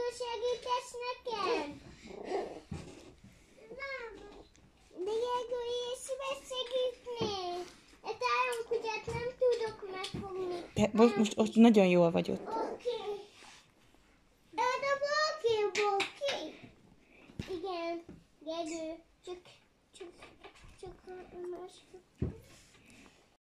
segítesz nekem? Diego, én szíves segítnél. Egy álomkutyát nem tudok megfogni. Most nagyon jól vagy ott. Oké. Oké. Igen, Diego, csak a másik.